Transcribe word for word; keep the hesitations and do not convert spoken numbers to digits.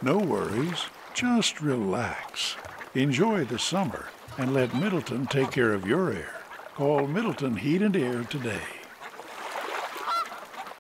No worries, just relax. Enjoy the summer and let Middleton take care of your air. Call Middleton Heat and Air today.